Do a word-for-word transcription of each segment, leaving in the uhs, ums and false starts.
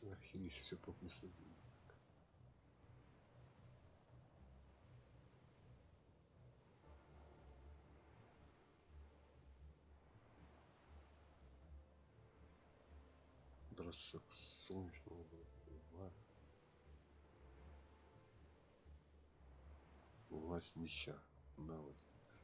Архивишь все пропустил. Бросок солнечного была. Власть меча. Навык.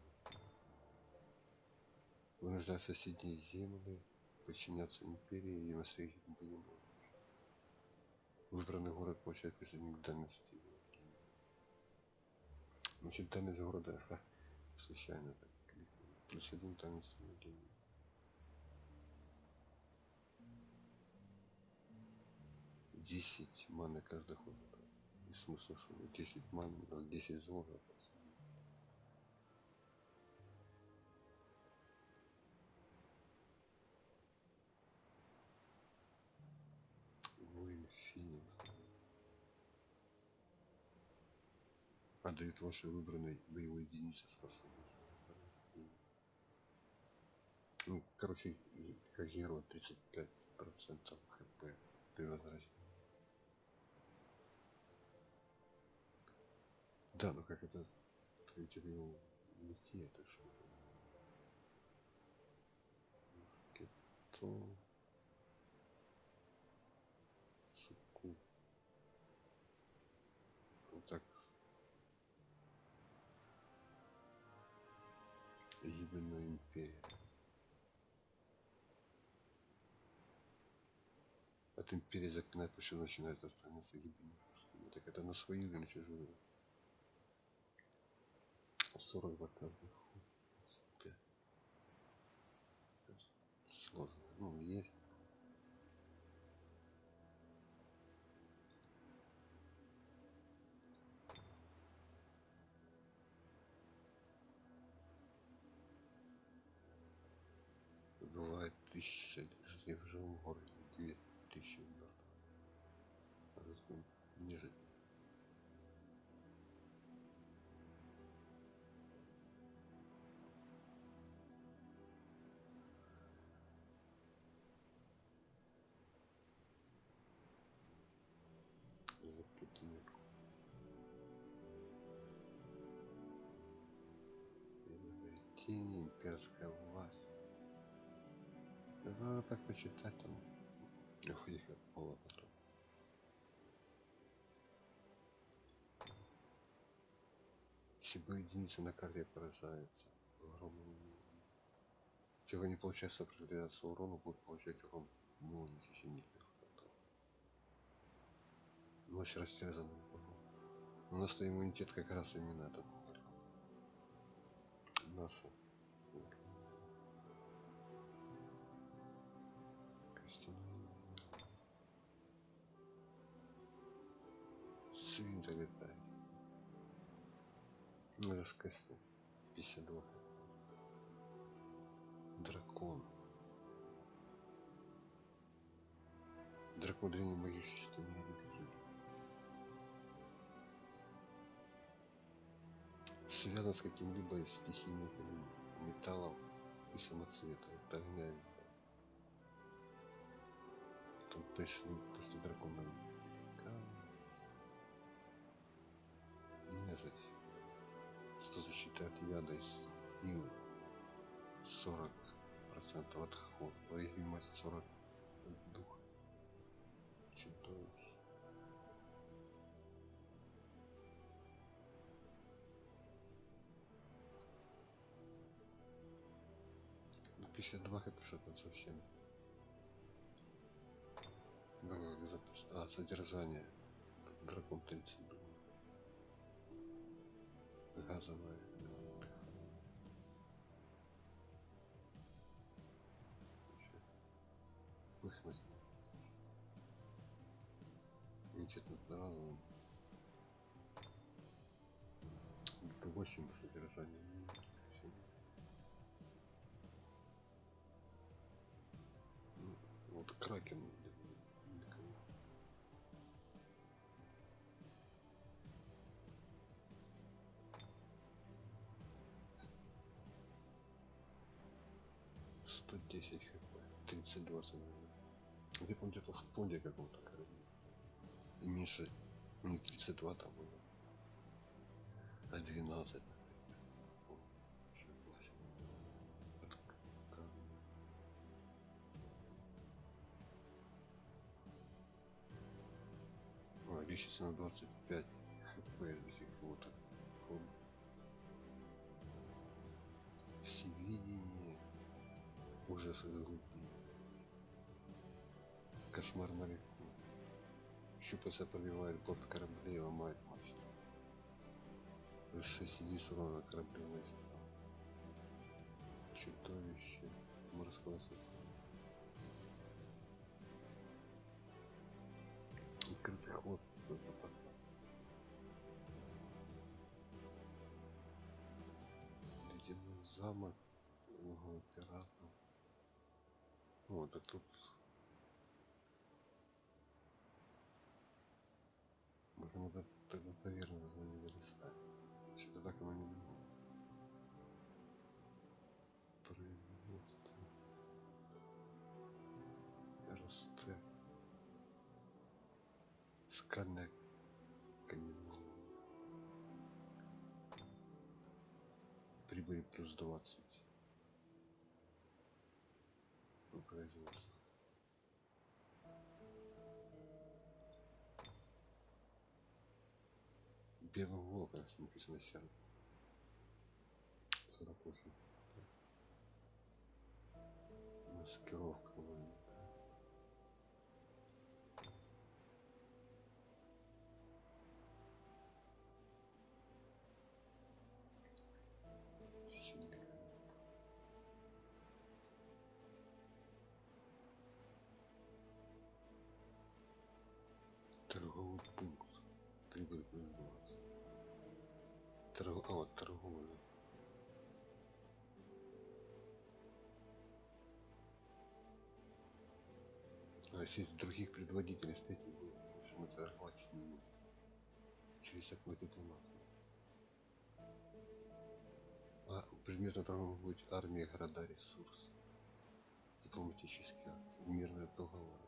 Вынуждая соседние земли подчиняться империи и наследить будем. Выбранный город получает присоединение к дальности. Значит, дальность города ха, случайно так. Плюс один дальность гений. десять маны каждый ход. И смысл, что десять ман, десять золота. Воин Феникс. А дает вашей выбранной боевой единице способность. Ну, короче, как герой тридцать пять процентов хп при возвращении. Да, ну как это его нести, это что-то. Мушкетон. Суку. Вот так. Ебаная империя. От империи заклинает, почему начинает распространяться ебаные. Так это на свою или на чужую? сорок заказных. Сложно. Ну, есть. Бывает тысяча жизней в живом городе, две тысячи мертвых. А зачем не жить? Запятые. Тени, имперская власть. Надо так почитать там. Ох, их от пола потом. Всего единицы на карте поражается. Чего не получается сопротивляться урону, будет получать урон миллион в течение нескольких. Ночь растерзана. У нас то иммунитет как раз именно этот. Наша. Свин залетает. Ну, раскости. пятьдесят два. Дракон. Дракон древний могущество не любит. Связан с каким-либо из стихийных металлов и самоцветов. Огня. Там точно после дракона. Нежить. Что защита от яда из силы. сорок процентов отход. Уязвимость сорок дух. Чудовищ. пятьдесят два хп что-то совсем. Было безопасно. А, содержание. Дракон тридцать два. Газовая. Пыхность. Нечетно здоровым. Это восемь содержания. Вот кракен. сто десять хп. тридцать два содержания. Где-то он где-то в фонде каком-то корабле. И меньше не тридцать два там было, а двенадцать. Еще классно. А, вещица на двадцать пять хп до сих пор. Всевидение. Ужас из глубин. Кошмар моряку. Щупальца пробивает борт корабля и ломает мачту. шесть единиц урона корабельной стал. Чудовище морского состава. Открытый ход запаса. Ледяной замок. Угол пиратов. Вот, а тут можно надо тогда поверхность за ней листать. Что-то так оно не было. Производство. РСТ. Скальная каменоломня. Прибыль плюс двадцать. Ну, производство. Белый волк, раз написано сейчас. сорок восемь. Маскировка. Торговый пункт. Прибыль плюс двадцать. Торг... А, вот торговля. А если других предводителей встретить будет, лучше мы торговать с ними. Через такой дипломат. А предметом торговли будет армия, города, ресурс. Дипломатический акт. Мирные договоры.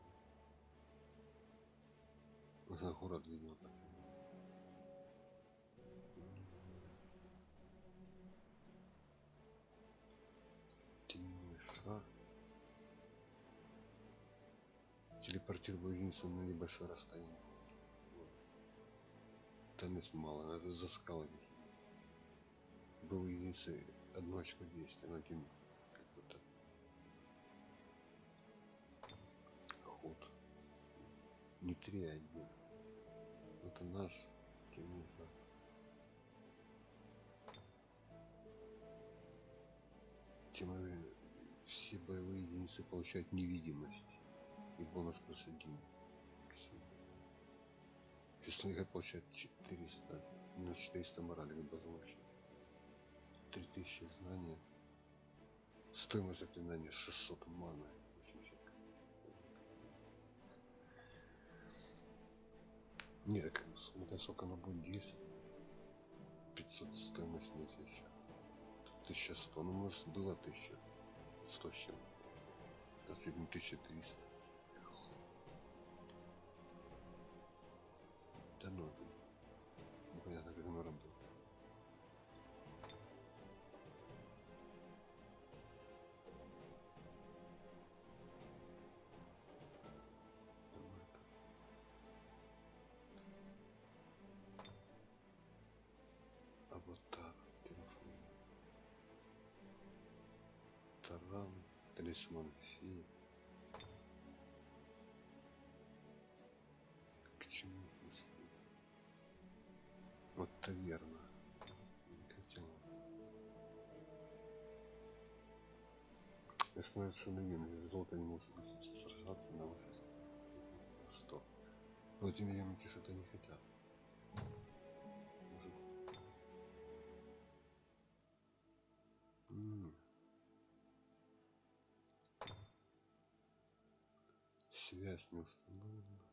Нужно город видел. Темный шар. Телепортировал единицу на небольшое расстояние. Вот. Тоннес мало, надо за скалами. Был единицы одно очко действия, но один как-то ход. Не три, а один. Это наш темный шар. Темы, все боевые единицы получают невидимость. И бонус плюс один. Если получает четыреста, на четыреста морали либо звучит. три тысячи знания. Стоимость заклинания шестьсот маны. Нет, смотря сколько она будет десять. пятьсот стоимость не тысяча. тысяча сто. Ну, может, было тысяча сто с чем. А сегодня тысяча триста. Да ну, это непонятно, как оно работает. Аватар, телефон. Таран, талисман феи. К чему? Вот таверна. Не хотела. Я смотрю, что наемник золото не может сражаться на вашей. Что? Но эти наемники что-то не хотят. Может... М-м. Связь не установлена.